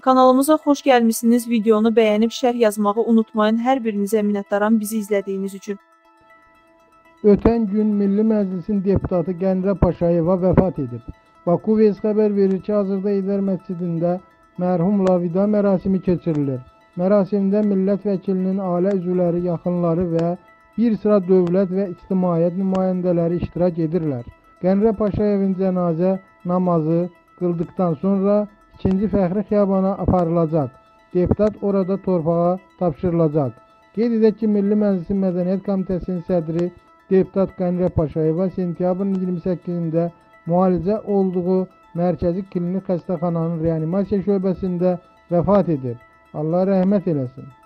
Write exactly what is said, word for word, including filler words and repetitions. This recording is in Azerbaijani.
Kanalımıza xoş gəlmişsiniz. Videonu bəyənib şərh yazmağı unutmayın. Hər birinizə minnətdaram bizi izlədiyiniz üçün. Ötən gün Milli Məclisin deputatı Qənirə Paşayeva vəfat edib. Baku Vez xəbər verir ki, hazırda İllər məscidində mərhumla vida mərasimi keçirilir. Mərasimdə millət vəkilinin ailə üzvləri, yaxınları və bir sıra dövlət və ictimaiyyət nümayəndələri iştirak edirlər. Qənirə Paşayevin cənazə namazı qıldıqdan sonra ikinci Fəxri Xiyabana aparılacaq. Deputat orada torpağa tapşırılacaq. Qeyd edək ki, Milli Məclisin Mədəniyyət Komitəsinin sədri deputat Qənirə Paşayeva sentyabrın iyirmi səkkizində müalicə olduğu Mərkəzi Klinik Xəstəxananın reanimasiya şöbəsində vəfat edib. Allah rəhmət eləsin.